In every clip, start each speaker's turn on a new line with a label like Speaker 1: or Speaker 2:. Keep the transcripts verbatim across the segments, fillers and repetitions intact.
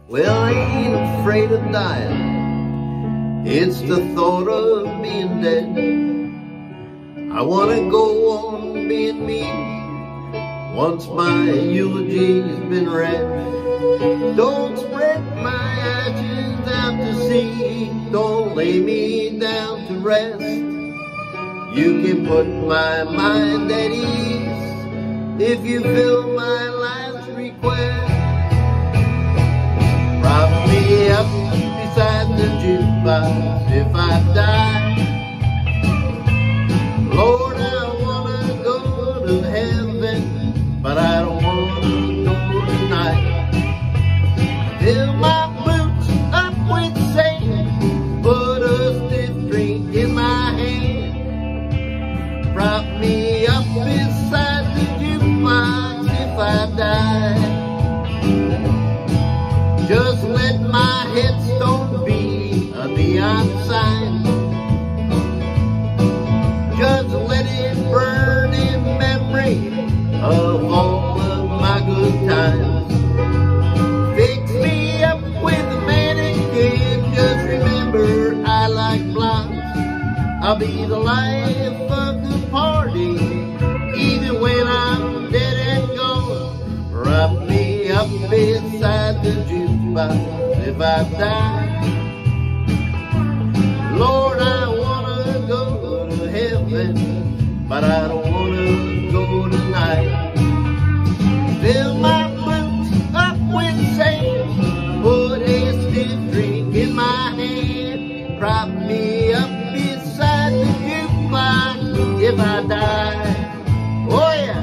Speaker 1: Well, I ain't afraid of dying. It's the thought of being dead. I want to go on being me once my eulogy's been read. Don't spread my ashes out to sea. Don't lay me down to rest. You can put my mind at ease if you fill my last request. Prop me up beside the jukebox if I die. Lord, I wanna go to heaven, but I don't wanna go tonight. Fill my boots up with sand, put a stiff drink in my hand. Prop me up beside the jukebox if I die. Just let my headstone be a neon sign. Just let it burn in memory of all of my good times. Fix me up with a mannequin, just remember I like blondes. I'll be the life of the party, even when I'm dead and gone. Prop me up beside the jukebox if I die. Lord, I wanna go to heaven, but I don't wanna go tonight. Fill my boots up with sand, put a stiff drink in my hand. Prop me up beside the jukebox if I die. Oh yeah.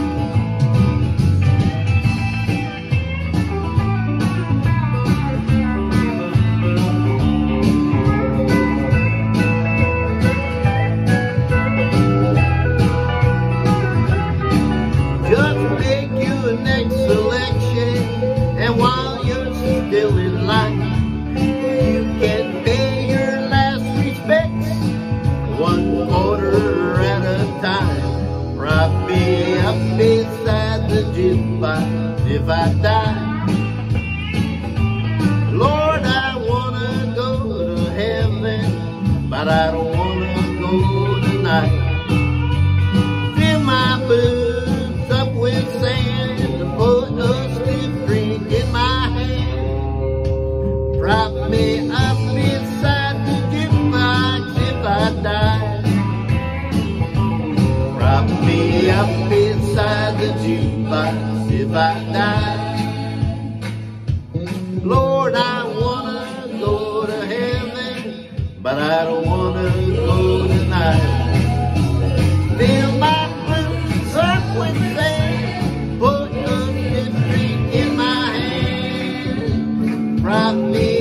Speaker 1: Just make your next selection, and while you're still in line, you can pay your last respects one quarter at a time. Prop me up beside the jukebox if I die. Lord, I wanna go to heaven, but I don't wanna go tonight. Fill my boots up with sand, put a stiff drink in my hand. Prop me up beside the jukebox if I die. Prop me up beside the jukebox if I die. Lord, I wanna go to heaven, but I don't wanna go tonight. Fill my boots up with sand, put a stiff drink in my hand. Prop me